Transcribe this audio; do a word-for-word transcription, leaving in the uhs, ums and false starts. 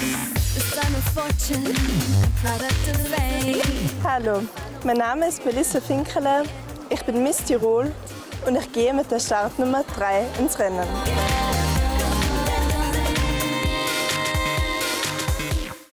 Hallo, mein Name ist Melissa Finkeler, ich bin Miss Tirol und ich gehe mit der Startnummer drei ins Rennen.